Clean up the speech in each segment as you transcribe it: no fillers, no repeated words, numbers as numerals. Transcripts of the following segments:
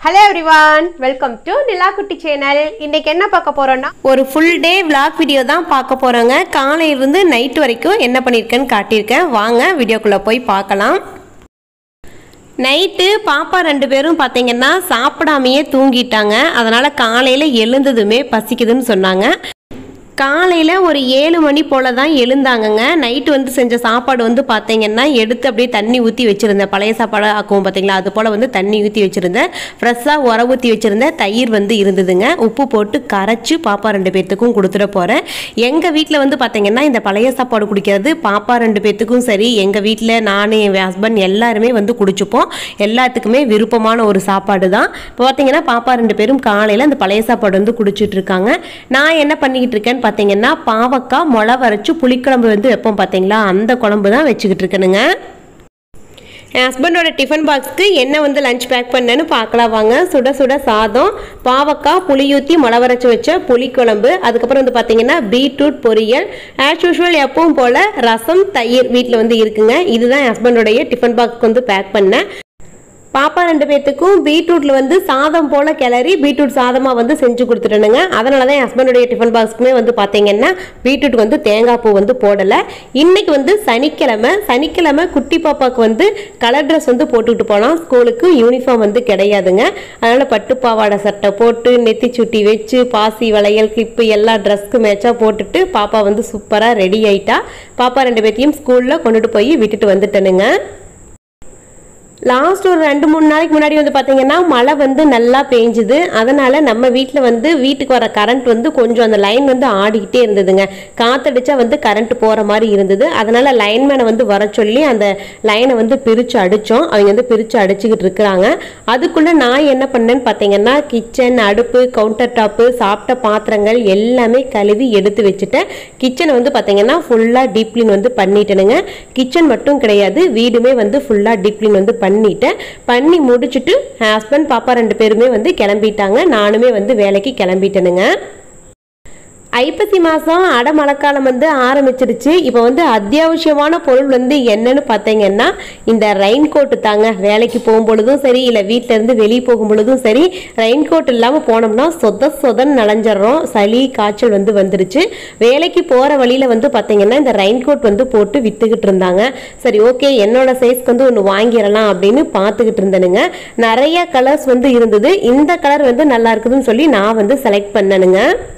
Hello everyone, welcome to Nilakutti channel. இன்னைக்கு என்ன பார்க்க போறோம்னா ஒரு ஃபுல் டே vlog வீடியோ தான் பார்க்க போறோங்க. காலையில இருந்து நைட் வரைக்கும் என்ன பண்ணிருக்கேன்னு காட்டியிருக்கேன். வாங்க வீடியோக்குள்ள போய் பார்க்கலாம். நைட்டு பாப்பா ரெண்டு பேரும் பார்த்தீங்கன்னா சாப்பிடாமையே தூங்கிட்டாங்க. அதனால காலையில எழுந்ததுமே பசிக்குதுன்னு சொன்னாங்க. காலையில் ஒரு 7 மணி போல் தான் எழுந்தாங்கங்க. நைட்டு வந்து செஞ்ச சாப்பாடு வந்து பார்த்தீங்கன்னா எடுத்து அப்படியே தண்ணி ஊற்றி வச்சுருந்தேன். பழைய சாப்பாடு ஆக்குவோம் பார்த்தீங்களா, அது போல் வந்து தண்ணி ஊற்றி வச்சுருந்தேன். ஃப்ரெஷ்ஷாக உர ஊற்றி வச்சுருந்தேன். தயிர் வந்து இருந்ததுங்க. உப்பு போட்டு கரைச்சி பாப்பா ரெண்டு பேர்த்துக்கும் கொடுத்துட போகிறேன். எங்கள் வீட்டில் வந்து பார்த்தீங்கன்னா இந்த பழைய சாப்பாடு குடிக்கிறது பாப்பா ரெண்டு பேர்த்துக்கும் சரி, எங்கள் வீட்டில் நான் என் ஹஸ்பண்ட் எல்லாருமே வந்து குடிச்சுப்போம். எல்லாத்துக்குமே விருப்பமான ஒரு சாப்பாடு தான். இப்போ பார்த்தீங்கன்னா பாப்பா ரெண்டு பேரும் காலையில் அந்த பழைய சாப்பாடு வந்து குடிச்சிட்டு இருக்காங்க. நான் என்ன பண்ணிக்கிட்டு இருக்கேன்னு பார்த்தீங்கன்னா பாவக்காய் முளை வரைச்சு புளிக்குழம்பு வந்து வைப்போம் பார்த்தீங்களா, அந்த குழம்பு தான் வச்சுக்கிட்டு இருக்கேனுங்க. என் ஹஸ்பண்டோட டிஃபன் பாக்ஸ்க்கு என்ன வந்து லஞ்ச் பேக் பண்ணேன்னு பார்க்கலாம் வாங்க. சுட சுட சாதம், பாவக்காய் புளியூற்றி முளை வரைச்சி வச்ச புளிக்குழம்பு, அதுக்கப்புறம் வந்து பார்த்தீங்கன்னா பீட்ரூட் பொரியல், ஆஸ் யூஷுவல் எப்பவும் போல் ரசம் தயிர் வீட்டில் வந்து இருக்குங்க. இதுதான் என் ஹஸ்பண்டோடைய டிஃபன் பாக்ஸ்க்கு வந்து பேக் பண்ணேன். பாப்பா ரெண்டு பேர்த்துக்கும் பீட்ரூட்டில் வந்து சாதம் போல் கிளறி பீட்ரூட் சாதமாக வந்து செஞ்சு கொடுத்துட்டேனுங்க. அதனால தான் என் ஹஸ்பண்டுடைய டிஃபன் பாக்ஸ்க்குமே வந்து பார்த்தீங்கன்னா பீட்ரூட் வந்து தேங்காய் பூ வந்து போடலை. இன்றைக்கி வந்து சனிக்கிழமை குட்டி பாப்பாவுக்கு வந்து கலர் ட்ரெஸ் வந்து போட்டுக்கிட்டு போகலாம். ஸ்கூலுக்கு யூனிஃபார்ம் வந்து கிடையாதுங்க. அதனால் பட்டு பாவாடை சட்டை போட்டு நெத்தி சுட்டி வச்சு பாசி வளையல் கிளிப்பு எல்லா ட்ரெஸ்க்கு மேட்சாக போட்டுட்டு பாப்பா வந்து சூப்பராக ரெடி ஆகிட்டா. பாப்பா ரெண்டு பேர்த்தையும் ஸ்கூலில் கொண்டுட்டு போய் விட்டுட்டு வந்துட்டேனுங்க. லாஸ்ட் ஒரு 2-3 நாளைக்கு முன்னாடி வந்து பார்த்தீங்கன்னா மழை வந்து நல்லா பெஞ்சுது. அதனால் நம்ம வீட்டில் வந்து வீட்டுக்கு வர கரண்ட் வந்து கொஞ்சம் அந்த லைன் வந்து ஆடிக்கிட்டே இருந்ததுங்க. காற்றடிச்சா வந்து கரண்ட் போகிற மாதிரி இருந்தது. அதனால் லைன்மேனை வந்து வர சொல்லி அந்த லைனை வந்து பிரித்து அடித்தோம். அவங்க வந்து பிரித்து அடிச்சுக்கிட்டு இருக்கிறாங்க. அதுக்குள்ளே நான் என்ன பண்ணேன்னு பார்த்தீங்கன்னா கிச்சன், அடுப்பு, கவுண்டர் டாப்பு, சாப்பிட்ட பாத்திரங்கள் எல்லாமே கழுவி எடுத்து வச்சுட்டேன். கிச்சனை வந்து பார்த்தீங்கன்னா ஃபுல்லாக டீப் க்ளீன் வந்து பண்ணிட்டேனுங்க. கிச்சன் மட்டும் கிடையாது, வீடுமே வந்து ஃபுல்லாக டீப் க்ளீன் வந்து பண்ணி முடிச்சுட்டு ஹஸ்பண்ட் பாப்பா ரெண்டு பேருமே வந்து கிளம்பிட்டாங்க. நானுமே வந்து வேலைக்கு கிளம்பிட்டேனுங்க. ஐப்பசி மாதம் அடமழைக்காலம் வந்து ஆரம்பிச்சிருச்சு. இப்போ வந்து அத்தியாவசியமான பொருள் வந்து என்னன்னு பார்த்தீங்கன்னா இந்த ரெயின் கோட்டு தாங்க. வேலைக்கு போகும் பொழுதும் சரி, இல்லை வீட்டிலேருந்து வெளியே போகும் பொழுதும் சரி, ரெயின் கோட் இல்லாமல் போனோம்னா சொதன்னு நனைஞ்சிடறோம். சளி காய்ச்சல் வந்து வந்துருச்சு. வேலைக்கு போகிற வழியில் வந்து பார்த்தீங்கன்னா இந்த ரெயின் கோட் வந்து போட்டு விற்றுக்கிட்டு இருந்தாங்க. சரி ஓகே, என்னோட சைஸ்க்கு வந்து ஒன்று வாங்கிடலாம் அப்படின்னு பார்த்துக்கிட்டு இருந்தேனுங்க. நிறைய கலர்ஸ் வந்து இருந்தது. இந்த கலர் வந்து நல்லா இருக்குதுன்னு சொல்லி நான் வந்து செலக்ட் பண்ணனுங்க.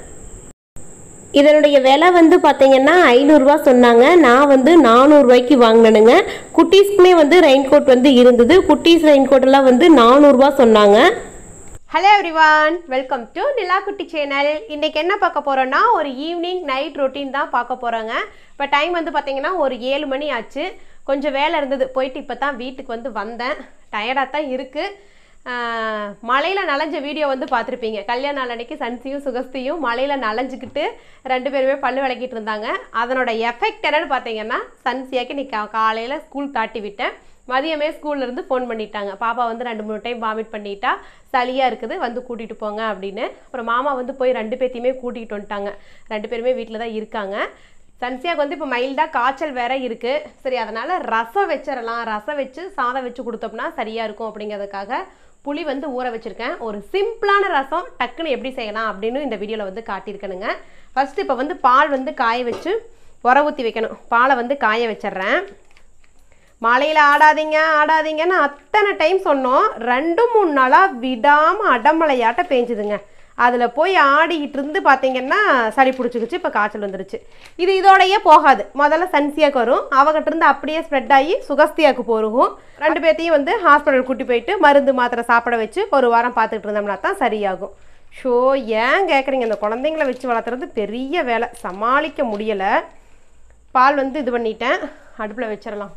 இதனுடைய விலை வந்து பார்த்தீங்கன்னா 500 ரூபா சொன்னாங்க. நான் வந்து 400 ரூபாய்க்கு வாங்கினேனுங்க. குட்டீஸ்க்குமே வந்து ரெயின் கோட் வந்து இருந்தது. குட்டீஸ் ரெயின் கோட்டெல்லாம் வந்து 400 ரூபா சொன்னாங்க. Hello everyone, welcome to Nilakutti channel. இன்றைக்கி என்ன பார்க்க போகிறோன்னா ஒரு ஈவினிங் நைட் ரொட்டீன் தான் பார்க்க போகிறோங்க. இப்போ டைம் வந்து பார்த்திங்கன்னா ஒரு 7 மணி ஆச்சு. கொஞ்சம் வேலை இருந்தது, போயிட்டு இப்போ தான் வீட்டுக்கு வந்து வந்தேன். டயர்டாக தான் இருக்குது. மழையில் நனைஞ்ச வீடியோ வந்து பார்த்துருப்பீங்க. கல்யாண நாள் அன்னைக்கு சன்சியும் சுகஸ்தியும் மழையில் நனைஞ்சிக்கிட்டு ரெண்டு பேருமே பல்லு விளக்கிட்டு இருந்தாங்க. அதனோட எஃபெக்ட் என்னன்னு பார்த்தீங்கன்னா சன்சியாக்கு நீ காலையில் ஸ்கூல் தாட்டி விட்டேன். மதியமே ஸ்கூல்லேருந்து ஃபோன் பண்ணிட்டாங்க. பாப்பா வந்து 2-3 டைம் வாமிட் பண்ணிட்டா, சளியாக இருக்குது, வந்து கூட்டிகிட்டு போங்க அப்படின்னு. அப்புறம் மாமா வந்து போய் ரெண்டு பேர்த்தையுமே கூட்டிகிட்டு வந்துட்டாங்க. ரெண்டு பேருமே வீட்டில் தான் இருக்காங்க. சன்சியாவுக்கு வந்து இப்போ மைல்டாக காய்ச்சல் வேற இருக்குது. சரி, அதனால் ரசம் வச்சிடலாம். ரசம் வச்சு சாதம் வச்சு கொடுத்தோம்னா சரியாக இருக்கும் அப்படிங்கிறதுக்காக புளி வந்து ஊற வச்சுருக்கேன். ஒரு சிம்பிளான ரசம் டக்குன்னு எப்படி செய்யலாம் அப்படின்னு இந்த வீடியோவில் வந்து காட்டியிருக்கேனுங்க. ஃபஸ்ட்டு இப்போ வந்து பால் வந்து காய வச்சு உர ஊற்றி வைக்கணும். பாலை வந்து காய வச்சிட்றேன். மழையில் ஆடாதீங்கன்னு அத்தனை டைம் சொன்னோம். 2-3 நாளாக விடாமல் அடமழையாட்ட பேஞ்சுதுங்க. அதில் போய் ஆடிக்கிட்டு இருந்து பார்த்தீங்கன்னா சளி பிடிச்சிக்கிச்சு. இப்போ காய்ச்சல் வந்துருச்சு. இதோடையே போகாது. முதல்ல சன்சியாவுக்கு வரும், அவகிட்ட இருந்து அப்படியே ஸ்ப்ரெட் ஆகி சுகஸ்தியாவுக்கு போகும். ரெண்டு பேர்த்தையும் வந்து ஹாஸ்பிட்டல் கூட்டி போயிட்டு மருந்து மாத்திரை சாப்பிட வச்சு ஒரு வாரம் பார்த்துக்கிட்டு இருந்தோம்னா தான் சரியாகும். ஷோ, ஏன் கேட்குறீங்க? இந்த குழந்தைங்கள வச்சு வளர்த்துறது பெரிய வேலை, சமாளிக்க முடியலை. பால் வந்து இது பண்ணிட்டேன், அடுப்பில் வச்சிடலாம்.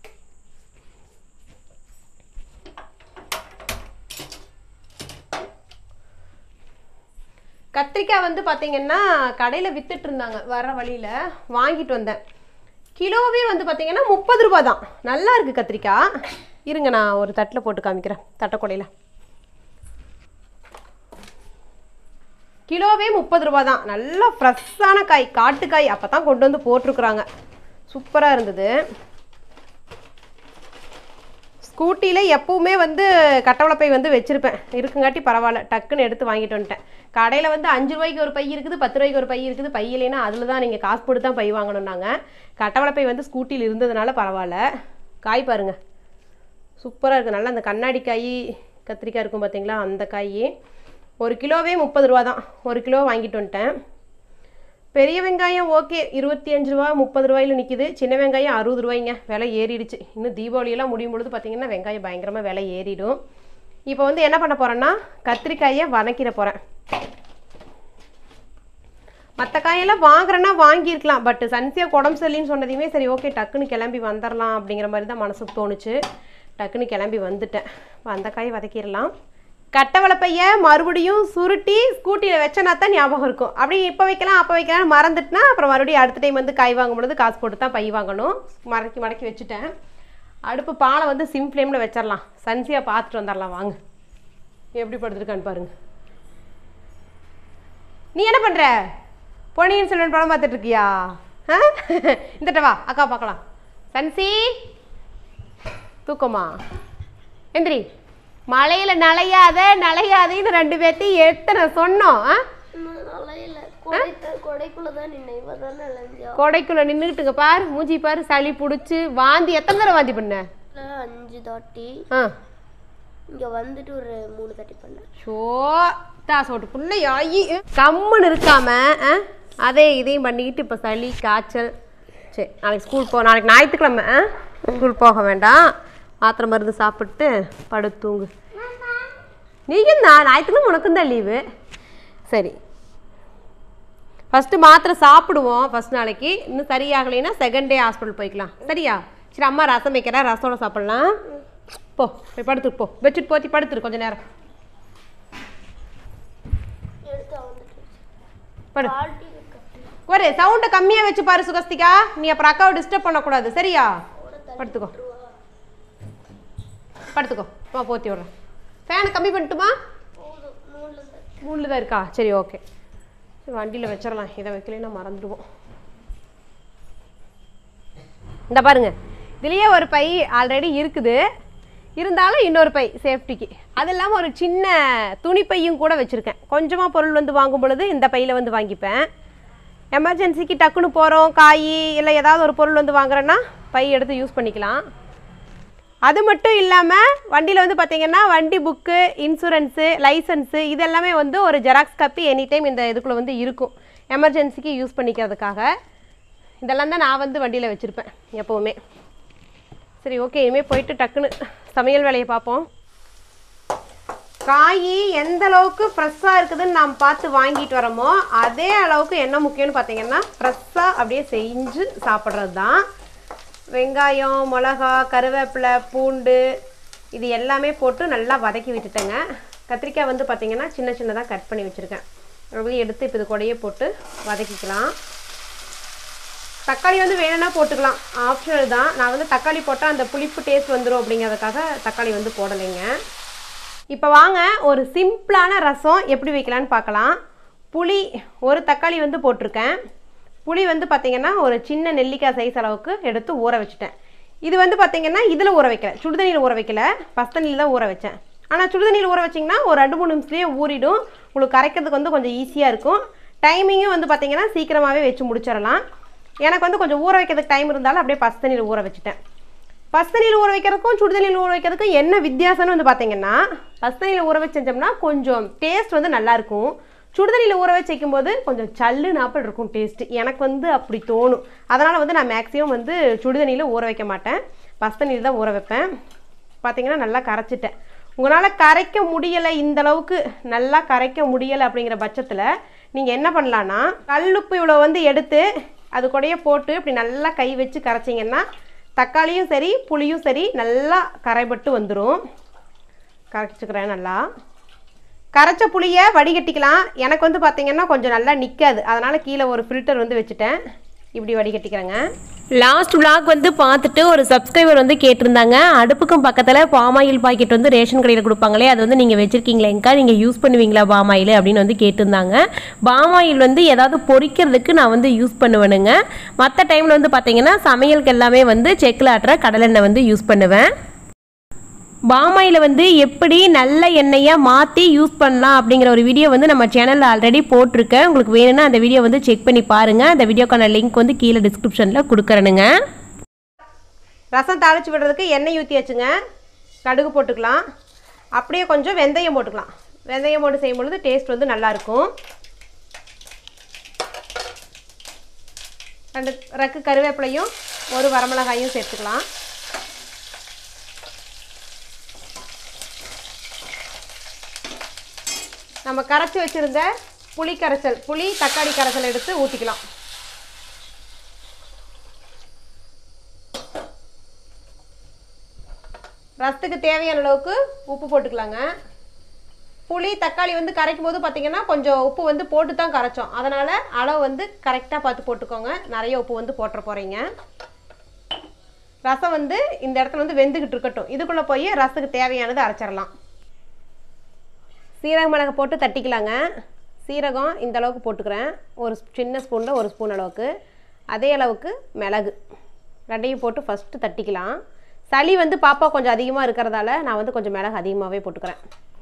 கத்திரிக்காய் வந்து பார்த்தீங்கன்னா கடையில் விற்றுட்டு இருந்தாங்க. வர வழியில் வாங்கிட்டு வந்தேன். கிலோவே வந்து பார்த்தீங்கன்னா 30 ரூபா தான். நல்லா இருக்குது கத்திரிக்காய். இருங்க, நான் ஒரு தட்டில் போட்டு காமிக்கிறேன். தட்டைக்கொடையில் கிலோவே 30 ரூபா தான். நல்லா ஃப்ரெஷ்ஷான காய், காட்டுக்காய். அப்போ தான் கொண்டு வந்து போட்டிருக்குறாங்க. சூப்பராக இருந்தது. ஸ்கூட்டியில் எப்பவுமே வந்து கட்டவளப்பை வந்து வச்சுருப்பேன், இருக்குங்காட்டி பரவாயில்ல, டக்குன்னு எடுத்து வாங்கிட்டு வந்துட்டேன். கடையில் வந்து 5 ரூபாய்க்கு ஒரு பை இருக்குது, 10 ரூபாய்க்கு ஒரு பை இருக்குது. பை இல்லைன்னா அதில் தான் நீங்கள் காசு போட்டு தான் பை வாங்கணுன்னாங்க. கட்டவளப்பை வந்து ஸ்கூட்டியில் இருந்ததுனால பரவாயில்ல. காய் பாருங்கள், சூப்பராக இருக்குது. நல்லா அந்த கண்ணாடி காய் கத்திரிக்காய் இருக்கும் பார்த்தீங்களா, அந்த காய் 1 கிலோவே 30 ரூபா தான். 1 கிலோ வாங்கிட்டு வந்துட்டேன். பெரிய வெங்காயம் ஓகே 25 ரூபா 30 ரூபாயில் நிற்கிது. சின்ன வெங்காயம் 60 ரூபாய்ங்க, விலை ஏறிடுச்சு. இன்னும் தீபாவளியெல்லாம் முடியும் பொழுது பார்த்திங்கன்னா வெங்காயம் பயங்கரமாக விலை ஏறிடும். இப்போ வந்து என்ன பண்ண போகிறேன்னா கத்திரிக்காயை வதக்கிட போகிறேன். மற்ற காயெல்லாம் வாங்குறேன்னா வாங்கியிருக்கலாம், பட் சன்சியா உடம்பு சரியில்லைன்னு சொன்னதையுமே சரி ஓகே டக்குன்னு கிளம்பி வந்துடலாம் அப்படிங்கிற மாதிரி தான் மனசுக்கு தோணுச்சு. டக்குன்னு கிளம்பி வந்துட்டேன். அந்த காயை வதக்கிடலாம். கட்டவளப்பைய மறுபடியும் சுருட்டி ஸ்கூட்டியில் வச்சனா தான் ஞாபகம் இருக்கும். அப்படி இப்போ வைக்கலாம் அப்போ வைக்கலாம் மறந்துட்டுனா அப்புறம் மறுபடியும் அடுத்த டைம் வந்து காய் வாங்கும் பொழுது காசு போட்டு தான் பை வாங்கணும். மடக்கி வச்சுட்டேன். அடுப்பு பாலை வந்து சிம் ஃப்ளேமில் வச்சிடலாம். சன்சியா பார்த்துட்டு வந்துடலாம் வாங்க. எப்படி படுத்துருக்கான்னு பாருங்க. நீ என்ன பண்ணுற? பொன்னியின் செல்வன் படம் பார்த்துட்டு இருக்கியா? இந்தட்ட வா அக்கா பார்க்கலாம். சன்சி தூக்கமா? எந்திரி. மழையில நலையாதேன்னு 2 பேர்த்தையும் எத்தனை சொன்னோம். கொடைக்குள்ள நின்றுட்டுங்க பாரு, மூஞ்சி பாரு, சளி பிடிச்சி வாந்தி. எத்தனை தடவை வாந்தி பண்ண? 5 தாட்டி. இங்க வந்துட்டு ஒரு 3 தாட்டி பண்ண. ஷோ தாசோட்டு பிள்ளையாயி கம்முன்னு இருக்காம அதே இதையும் பண்ணிக்கிட்டு இப்போ சளி காய்ச்சல். சரி நாளைக்கு ஸ்கூல் நாளைக்கு ஞாயிற்றுக்கிழமை ஸ்கூல் போக வேண்டாம். மாத்திரை மருந்து சாப்பிட்டு படுத்தூங்கு. நீயும் தான் ஞாயிற்றுக்கிழமை உனக்கும் தான் லீவு. சரி ஃபஸ்ட்டு மாத்திரை சாப்பிடுவோம் ஃபஸ்ட் நாளைக்கு. இன்னும் சரியாகலைன்னா செகண்ட் டே ஹாஸ்பிட்டல் போய்க்கலாம். சரியா? சரி அம்மா ரசம் வைக்கிறேன், ரசோட சாப்பிட்லாம். போ போய் படுத்துரு, போ பெட்ஷீட் போத்தி படுத்துரு கொஞ்சம் நேரம். படு. ஒரு சவுண்டை கம்மியாக வச்சு பாரு சுகஸ்திகா, நீ அப்புறம் அக்காவை டிஸ்டர்ப் பண்ணக்கூடாது. சரியா? படுத்துக்கோ படுத்துக்கோ. போத்தி விட்றேன். ஃபேனை கம்மி பண்ணிட்டுமா? 3 தான் இருக்கா? சரி ஓகே. சரி வண்டியில் வச்சிடலாம். இதை வைக்கலைன்னா மறந்துடுவோம். இந்த பாருங்க, இதுலேயே ஒரு பை ஆல்ரெடி இருக்குது, இருந்தாலும் இன்னொரு பை சேஃப்டிக்கு. அது இல்லாமல் ஒரு சின்ன துணிப்பையும் கூட வச்சுருக்கேன். கொஞ்சமாக பொருள் வந்து வாங்கும் பொழுது இந்த பையில் வந்து வாங்கிப்பேன். எமர்ஜென்சிக்கு டக்குன்னு போகிறோம், காய் இல்லை ஏதாவது ஒரு பொருள் வந்து வாங்குறேன்னா பை எடுத்து யூஸ் பண்ணிக்கலாம். அது மட்டும் இல்லாமல் வண்டியில் வந்து பார்த்திங்கன்னா வண்டி புக்கு, இன்சூரன்ஸு, லைசன்ஸு இதெல்லாமே வந்து ஒரு ஜெராக்ஸ் காப்பி எனி டைம் இந்த இதுக்குள்ளே வந்து இருக்கும், எமர்ஜென்சிக்கு யூஸ் பண்ணிக்கிறதுக்காக. இதெல்லாம் தான் நான் வந்து வண்டியில் வச்சுருப்பேன் எப்போவுமே. சரி ஓகே, இனிமேல் போயிட்டு டக்குன்னு சமையல் வேலையை பார்ப்போம். காய் எந்த அளவுக்கு ஃப்ரெஷ்ஷாக இருக்குதுன்னு நாம் பார்த்து வாங்கிட்டு வரோமோ அதே அளவுக்கு என்ன முக்கியம்னு பார்த்திங்கன்னா ஃப்ரெஷ்ஷாக அப்படியே செஞ்சு சாப்பிட்றது தான். வெங்காயம், மிளகா, கருவேப்பிலை, பூண்டு இது எல்லாமே போட்டு நல்லா வதக்கி விட்டுட்டேங்க. கத்திரிக்காய் வந்து பார்த்திங்கன்னா சின்ன சின்னதாக கட் பண்ணி வச்சுருக்கேன். அப்படியே எடுத்து இப்போ இது கூடயே போட்டு வதக்கிக்கலாம். தக்காளி வந்து வேணும்னா போட்டுக்கலாம், ஆப்ஷனல் தான். நான் வந்து தக்காளி போட்டால் அந்த புளிப்பு டேஸ்ட் வந்துடும் அப்படிங்கிறதுக்காக தக்காளி வந்து போடலைங்க. இப்போ வாங்க ஒரு சிம்பிளான ரசம் எப்படி வைக்கலான்னு பார்க்கலாம். புளி ஒரு தக்காளி வந்து போட்டிருக்கேன். புளி வந்து பார்த்திங்கன்னா ஒரு சின்ன நெல்லிக்காய் சைஸ் அளவுக்கு எடுத்து ஊற வச்சுட்டேன். இது வந்து பார்த்திங்கன்னா இதில் ஊற வைக்கல, சுடுதண்ணியில் ஊற வைக்கல, பஸ்தண்ணியில் தான் ஊற வச்சேன். ஆனால் சுடுதண்ணியில் ஊற வச்சிங்கன்னா ஒரு 2-3 நிமிஷத்துலேயே ஊறிடும். உங்களுக்கு கரைக்கிறதுக்கு வந்து கொஞ்சம் ஈஸியாக இருக்கும். டைமிங்கும் வந்து பார்த்திங்கன்னா சீக்கிரமாகவே வச்சு முடிச்சிடலாம். எனக்கு வந்து கொஞ்சம் ஊற வைக்கிறதுக்கு டைம் இருந்தாலும் அப்படியே பஸ்தண்ணியில் ஊற வச்சுட்டேன். பஸ்தண்ணியில் ஊற வைக்கிறதுக்கும் சுடுதண்ணியில் ஊற வைக்கிறதுக்கும் என்ன வித்தியாசம்னு வந்து பார்த்திங்கன்னா பஸ்தண்ணியில் ஊற வச்சு செஞ்சோம்னா கொஞ்சம் டேஸ்ட் வந்து நல்லாயிருக்கும். சுடுதண்ணியில் ஊற வச்சு வைக்கும்போது கொஞ்சம் சல்லு நாப்பல் இருக்கும் டேஸ்ட்டு. எனக்கு வந்து அப்படி தோணும். அதனால் வந்து நான் மேக்ஸிமம் வந்து சுடுதண்ணியில் ஊற வைக்க மாட்டேன், பஸ்தண்ணியில் தான் ஊற வைப்பேன். பார்த்திங்கன்னா நல்லா கரைச்சிட்டேன். உங்களால் கரைக்க முடியலை, இந்தளவுக்கு நல்லா கரைக்க முடியலை அப்படிங்கிற பட்சத்தில் நீங்கள் என்ன பண்ணலான்னா கல்லுப்பு இவ்வளோ வந்து எடுத்து அது கூடயே போட்டு இப்படி நல்லா கை வச்சு கரைச்சிங்கன்னா தக்காளியும் சரி புளியும் சரி நல்லா கரைபட்டு வந்துடும். கரைச்சிக்கிறேன். நல்லா கரைச்ச புளியை வடிகட்டிக்கலாம். எனக்கு வந்து பார்த்திங்கன்னா கொஞ்சம் நல்லா நிற்காது, அதனால் கீழே ஒரு ஃபில்டர் வந்து வச்சுட்டேன். இப்படி வடிகட்டிக்கிறேங்க. லாஸ்ட் விளாக் வந்து பார்த்துட்டு ஒரு சப்ஸ்கிரைபர் வந்து கேட்டிருந்தாங்க, அடுப்புக்கும் பக்கத்தில் பாமாயில் பாக்கெட் வந்து ரேஷன் கடையில் கொடுப்பாங்களே அது வந்து நீங்கள் வச்சுருக்கீங்களேங்க்கா, நீங்கள் யூஸ் பண்ணுவீங்களா பாமாயில் அப்படின்னு வந்து கேட்டிருந்தாங்க. பாமாயில் வந்து ஏதாவது பொரிக்கிறதுக்கு நான் வந்து யூஸ் பண்ணுவேனுங்க. மற்ற டைமில் வந்து பார்த்திங்கன்னா சமையலுக்கு எல்லாமே வந்து செக்கில் ஆட்டுற கடலெண்ணெய் வந்து யூஸ் பண்ணுவேன். பாமாயில் வந்து எப்படி நல்ல எண்ணெயாக மாற்றி யூஸ் பண்ணலாம் அப்படிங்கிற ஒரு வீடியோ வந்து நம்ம சேனலில் ஆல்ரெடி போட்டிருக்கேன். உங்களுக்கு வேணும்னா அந்த வீடியோ வந்து செக் பண்ணி பாருங்கள். அந்த வீடியோக்கான லிங்க் வந்து கீழே டிஸ்கிரிப்ஷனில் கொடுக்குறேனுங்க. ரசம் தாளித்து விடுறதுக்கு எண்ணெய் ஊற்றி வச்சுங்க. கடுகு போட்டுக்கலாம். அப்படியே கொஞ்சம் வெந்தயம் போட்டுக்கலாம். வெந்தயம் போட்டு செய்யும் பொழுது டேஸ்ட் வந்து நல்லாயிருக்கும். 2 ரக்கு கருவேப்பிலையும் 1 வரமிளகாயும் சேர்த்துக்கலாம். நம்ம கரைச்சி வச்சுருந்த புளி தக்காளி கரைசல் எடுத்து ஊற்றிக்கலாம். ரசத்துக்கு தேவையான அளவுக்கு உப்பு போட்டுக்கலாங்க. புளி தக்காளி வந்து கரைக்கும் போது பார்த்திங்கன்னா கொஞ்சம் உப்பு வந்து போட்டு தான் கரைச்சோம். அதனால் அளவு வந்து கரெக்டாக பார்த்து போட்டுக்கோங்க. நிறைய உப்பு வந்து போட்டுற போகிறீங்க. ரசம் வந்து இந்த இடத்துல வந்து வெந்துக்கிட்டு இருக்கட்டும். இதுக்குள்ளே போய் ரசத்துக்கு தேவையானது அரைச்சிடலாம். சீரகம் மிளகு போட்டு தட்டிக்கலாங்க. சீரகம் இந்த அளவுக்கு போட்டுக்கிறேன். ஒரு சின்ன ஸ்பூனில் 1 ஸ்பூன் அளவுக்கு. அதே அளவுக்கு மிளகு 2யும் போட்டு ஃபஸ்ட்டு தட்டிக்கலாம். சளி வந்து பாப்பா கொஞ்சம் அதிகமாக இருக்கிறதால நான் வந்து கொஞ்சம் மிளகு அதிகமாகவே போட்டுக்கிறேன்.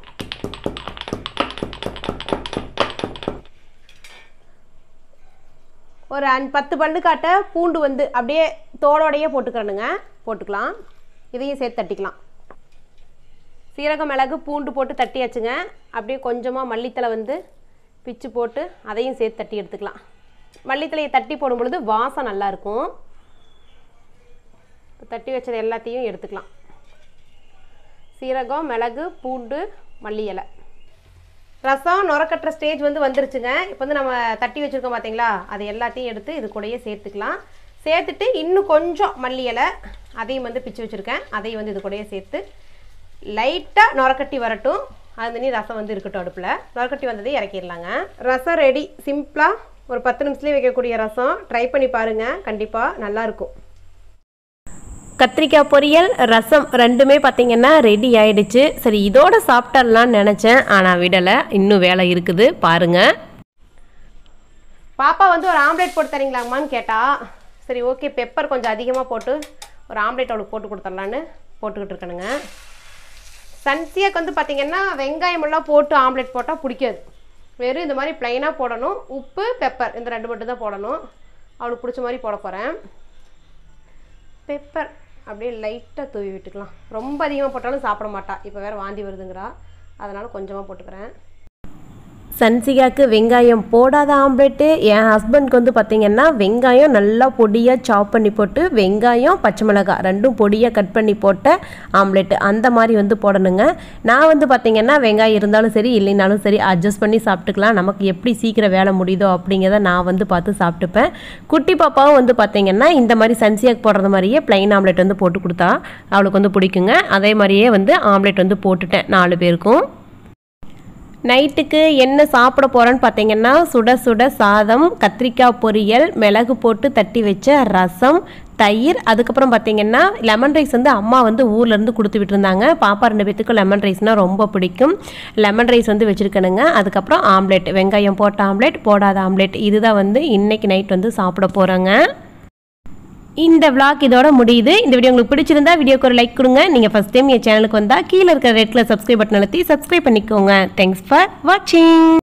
ஒரு 10 பல்லுக்காட்ட பூண்டு வந்து அப்படியே தோலோடையே போட்டுக்கலாம். இதையும் சேர்த்து தட்டிக்கலாம். சீரகம் மிளகு பூண்டு போட்டு தட்டியாச்சுங்க. அப்படியே கொஞ்சமாக மல்லித்தலை வந்து பிச்சு போட்டு அதையும் சேர்த்து தட்டி எடுத்துக்கலாம். மல்லித்தலையை தட்டி போடும் பொழுது வாசம் நல்லாயிருக்கும். தட்டி வச்சது எல்லாத்தையும் எடுத்துக்கலாம். சீரகம் மிளகு பூண்டு மல்லி இலை. ரசம் நுரக்கட்டுற ஸ்டேஜ் வந்து வந்துருச்சுங்க. இப்போ வந்து நம்ம தட்டி வச்சுருக்கோம் பார்த்தீங்களா, அது எல்லாத்தையும் எடுத்து இது கூடயே சேர்த்துக்கலாம். சேர்த்துட்டு இன்னும் கொஞ்சம் மல்லி இலை அதையும் வந்து பிச்சு வச்சுருக்கேன். அதையும் வந்து இது கூடயே சேர்த்து லைட்டாக நுரக்கட்டி வரட்டும். அது நீ ரசம் வந்து இருக்கட்டும். அடுப்பில் நுரக்கட்டி வந்ததே இறக்கிடலாங்க. ரசம் ரெடி. சிம்பிளாக ஒரு 10 நிமிஷத்துலேயே வைக்கக்கூடிய ரசம். ட்ரை பண்ணி பாருங்கள், கண்டிப்பாக நல்லாயிருக்கும். கத்திரிக்காய் பொரியல் ரசம் 2மே பார்த்திங்கன்னா ரெடி ஆயிடுச்சு. சரி, இதோட சாப்பிட்டலான்னு நினச்சேன், ஆனால் விடலை. இன்னும் வேலை இருக்குது பாருங்கள். பாப்பா வந்து ஒரு ஆம்லேட் போட்டு தரீங்களாம்மான்னு கேட்டா. சரி ஓகே, பெப்பர் கொஞ்சம் அதிகமாக போட்டு ஒரு ஆம்லேட் அவளுக்கு போட்டு கொடுத்துடலான்னு போட்டுக்கிட்டு இருக்கணுங்க. சன்சியாக்கு வந்து பார்த்திங்கன்னா வெங்காயமெல்லாம் போட்டு ஆம்லேட் போட்டால் பிடிக்காது. வெறும் இந்த மாதிரி ப்ளைனாக போடணும். உப்பு பெப்பர் இந்த 2 மட்டும் தான் போடணும். அவளுக்கு பிடிச்ச மாதிரி போட போகிறேன். பெப்பர் அப்படியே லைட்டாக தூவி விட்டுக்கலாம். ரொம்ப அதிகமாக போட்டாலும் சாப்பிட மாட்டா. இப்போ வேறு வாந்தி வருதுங்கிறா, அதனால் கொஞ்சமாக போட்டுக்கிறேன். சன்சிகாக்கு வெங்காயம் போடாத ஆம்லேட்டு. என் ஹஸ்பண்ட்க்கு வந்து பார்த்திங்கன்னா வெங்காயம் நல்லா பொடியாக சாப் பண்ணி போட்டு வெங்காயம் பச்சை மிளகாய் 2ம் பொடியாக கட் பண்ணி போட்ட ஆம்லேட்டு அந்த மாதிரி வந்து போடணுங்க. நான் வந்து பார்த்திங்கன்னா வெங்காயம் இருந்தாலும் சரி இல்லைனாலும் சரி அட்ஜஸ்ட் பண்ணி சாப்பிட்டுக்கலாம். நமக்கு எப்படி சீக்கிரம் வேலை முடியுதோ அப்படிங்கிறத நான் வந்து பார்த்து சாப்பிட்டுப்பேன். குட்டி பாப்பாவும் வந்து பார்த்திங்கன்னா இந்த மாதிரி சன்சியாக்கு போடுறது மாதிரியே ப்ளைன் ஆம்லேட் வந்து போட்டு கொடுத்தா அவளுக்கு வந்து பிடிக்குங்க. அதே மாதிரியே வந்து ஆம்லேட் வந்து போட்டுட்டேன் 4 பேருக்கும். நைட்டுக்கு என்ன சாப்பிட போகிறேன்னு பார்த்தீங்கன்னா சுட சுட சாதம், கத்திரிக்காய் பொரியல், மிளகு போட்டு தட்டி வச்ச ரசம், தயிர். அதுக்கப்புறம் பார்த்தீங்கன்னா லெமன் ரைஸ் வந்து அம்மா வந்து ஊர்லேருந்து கொடுத்து விட்டுருந்தாங்க. பாப்பா 2 பேத்துக்கும் லெமன் ரைஸ்னால் ரொம்ப பிடிக்கும். லெமன் ரைஸ் வந்து வச்சுருக்கணுங்க. அதுக்கப்புறம் ஆம்லேட், வெங்காயம் போட்ட ஆம்லேட் போடாத ஆம்லேட். இதுதான் வந்து இன்றைக்கி நைட் வந்து சாப்பிட போகிறோங்க. இந்த vlog இதோட முடியுது. இந்த வீடியோ உங்களுக்கு பிடிச்சிருந்தா வீடியோக்கு ஒரு லைக் கொடுங்க. நீங்கள் ஃபஸ்ட் டைம் என் சேனலுக்கு வந்தால் கீழே இருக்கிற ரெட் கலர் சப்ஸ்கிரைப் பட்டன் அழுத்தி சப்ஸ்கிரைப் பண்ணிக்கோங்க. தேங்க்ஸ் ஃபார் வாட்சிங்.